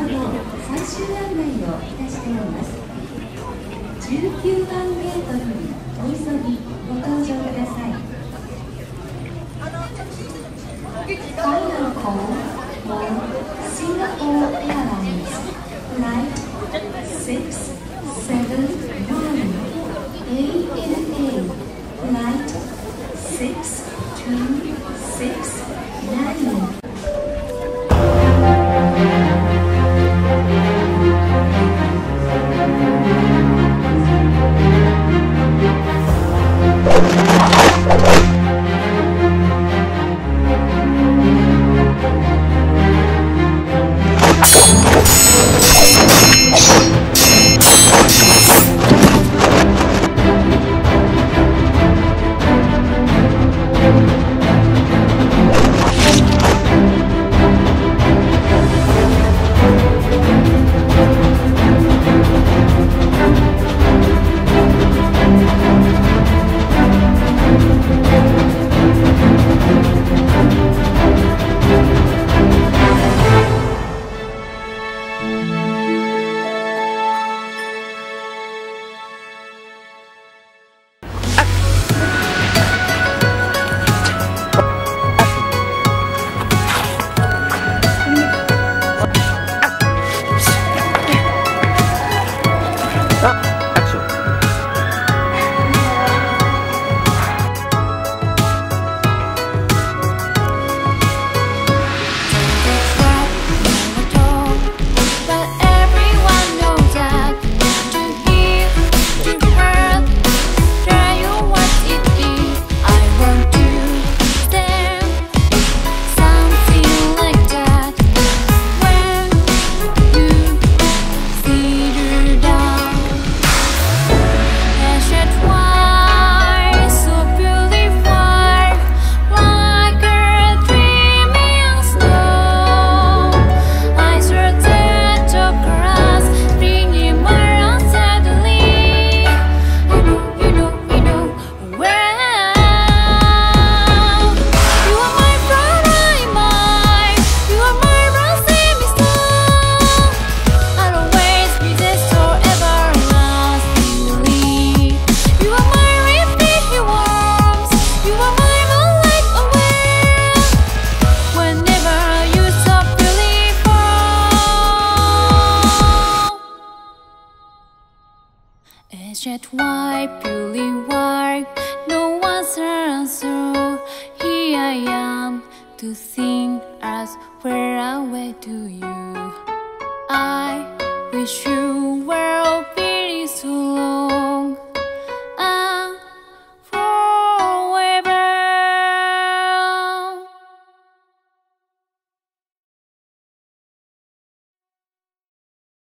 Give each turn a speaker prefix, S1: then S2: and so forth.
S1: の最終案内をいたしております。19番ゲートよりお急ぎご搭乗ください。Final call for Singapore Airlines Flight 671 ANA Flight 6269.
S2: It's just why purely work, no one's answer. Here I am to think as where I wait to you. I wish you were pretty so low.